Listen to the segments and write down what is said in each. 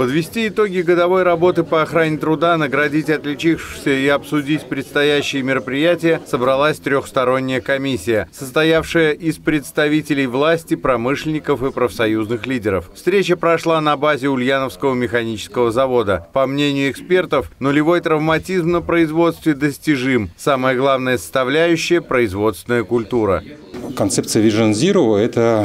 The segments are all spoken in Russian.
Подвести итоги годовой работы по охране труда, наградить отличившихся и обсудить предстоящие мероприятия собралась трехсторонняя комиссия, состоявшая из представителей власти, промышленников и профсоюзных лидеров. Встреча прошла на базе Ульяновского механического завода. По мнению экспертов, нулевой травматизм на производстве достижим. Самая главная составляющая – производственная культура. Концепция Vision Zero – это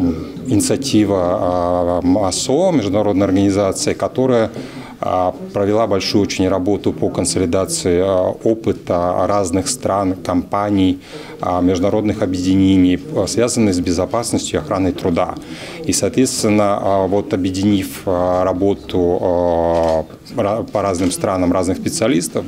инициатива МАСО, международной организации, которая провела большую очень работу по консолидации опыта разных стран, компаний, международных объединений, связанных с безопасностью и охраной труда. И, соответственно, объединив работу по разным странам, разных специалистов,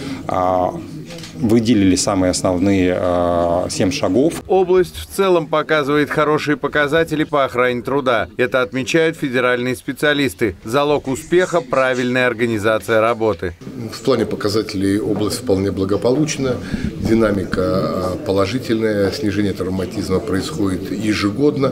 выделили самые основные 7 шагов. Область в целом показывает хорошие показатели по охране труда. Это отмечают федеральные специалисты. Залог успеха – правильная организация работы. В плане показателей область вполне благополучна. Динамика положительная, снижение травматизма происходит ежегодно.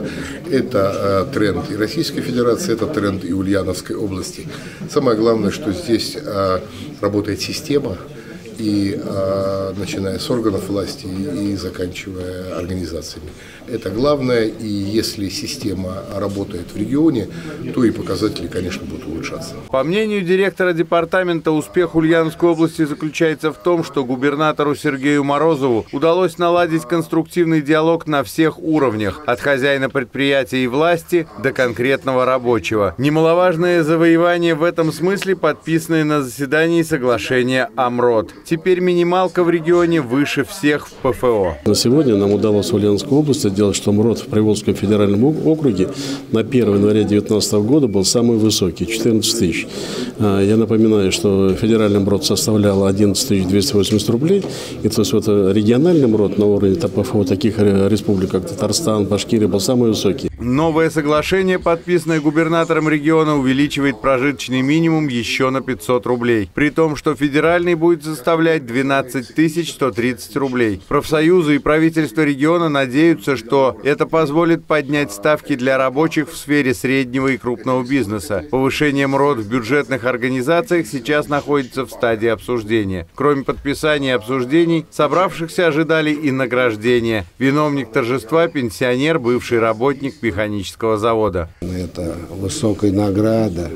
Это тренд и Российской Федерации, это тренд и Ульяновской области. Самое главное, что здесь работает система. И начиная с органов власти и заканчивая организациями. Это главное, и если система работает в регионе, то и показатели, конечно, будут улучшаться. По мнению директора департамента, успех Ульяновской области заключается в том, что губернатору Сергею Морозову удалось наладить конструктивный диалог на всех уровнях, от хозяина предприятия и власти до конкретного рабочего. Немаловажное завоевание в этом смысле подписанное на заседании соглашения ОМРОД. Теперь минималка в регионе выше всех в ПФО. На сегодня нам удалось в Ульяновской области сделать, что МРОД в Приволжском федеральном округе на 1 января 2019 года был самый высокий – 14 тысяч. Я напоминаю, что федеральный МРОД составлял 11 280 рублей. И то есть региональный МРОД на уровне ПФО таких республик, как Татарстан, Башкирия, был самый высокий. Новое соглашение, подписанное губернатором региона, увеличивает прожиточный минимум еще на 500 рублей. При том, что федеральный будет составлять 12 130 рублей. Профсоюзы и правительство региона надеются, что это позволит поднять ставки для рабочих в сфере среднего и крупного бизнеса. Повышение МРОД в бюджетных организациях сейчас находится в стадии обсуждения. Кроме подписания и обсуждений, собравшихся ожидали и награждения. Виновник торжества – пенсионер, бывший работник механического завода. Это высокая награда,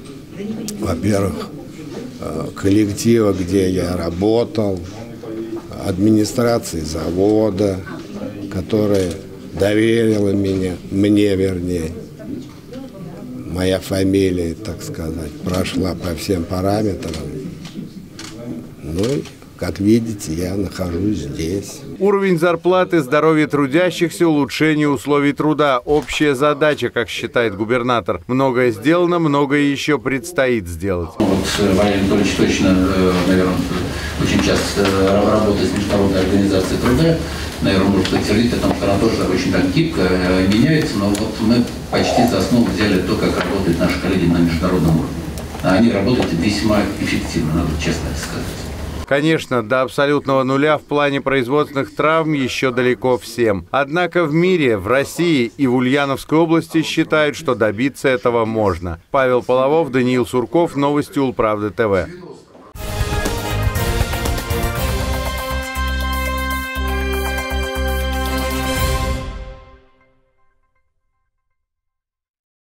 во-первых, коллектива, где я работал, администрации завода, которая доверила мне вернее. Моя фамилия, так сказать, прошла по всем параметрам. Ну, как видите, я нахожусь здесь. Уровень зарплаты, здоровье трудящихся, улучшение условий труда – общая задача, как считает губернатор. Многое сделано, многое еще предстоит сделать. Валерий Анатольевич точно, наверное, очень часто работает с Международной организацией труда. Наверное, может подтвердить, там страна тоже очень так гибко меняется, но мы почти за основу взяли то, как работают наши коллеги на международном уровне. Они работают весьма эффективно, надо честно сказать. Конечно, до абсолютного нуля в плане производственных травм еще далеко всем. Однако в мире, в России и в Ульяновской области считают, что добиться этого можно. Павел Половов, Даниил Сурков, новости Улправды ТВ.